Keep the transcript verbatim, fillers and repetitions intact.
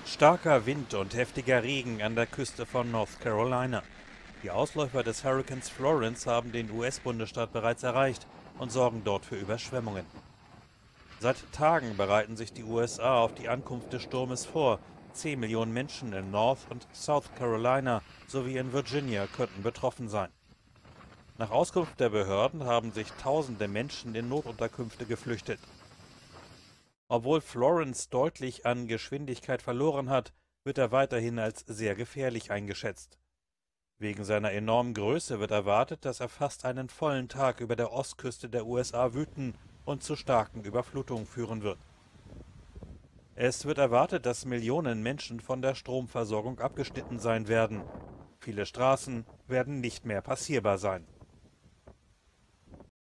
Starker Wind und heftiger Regen an der Küste von North Carolina. Die Ausläufer des Hurrikans Florence haben den U S-Bundesstaat bereits erreicht und sorgen dort für Überschwemmungen. Seit Tagen bereiten sich die U S A auf die Ankunft des Sturmes vor. Zehn Millionen Menschen in North und South Carolina sowie in Virginia könnten betroffen sein. Nach Auskunft der Behörden haben sich tausende Menschen in Notunterkünfte geflüchtet. Obwohl Florence deutlich an Geschwindigkeit verloren hat, wird er weiterhin als sehr gefährlich eingeschätzt. Wegen seiner enormen Größe wird erwartet, dass er fast einen vollen Tag über der Ostküste der U S A wüten und zu starken Überflutungen führen wird. Es wird erwartet, dass Millionen Menschen von der Stromversorgung abgeschnitten sein werden. Viele Straßen werden nicht mehr passierbar sein.